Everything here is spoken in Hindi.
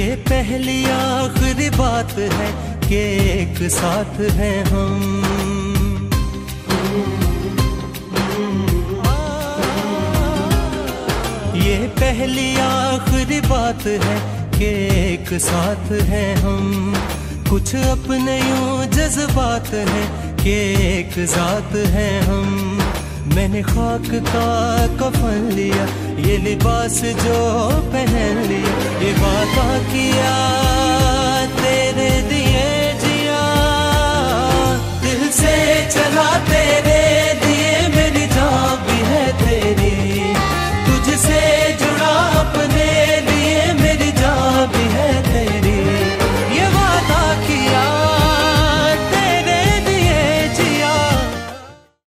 पहली आखिरी बात है कि एक साथ हैं हम। ये पहली आखिरी बात है कि एक साथ हैं हम। कुछ अपने यूं जज्बात हैं कि एक जात हैं हम। मैंने खाक का कफन लिया, ये लिबास जो पहन लिया, ये वादा किया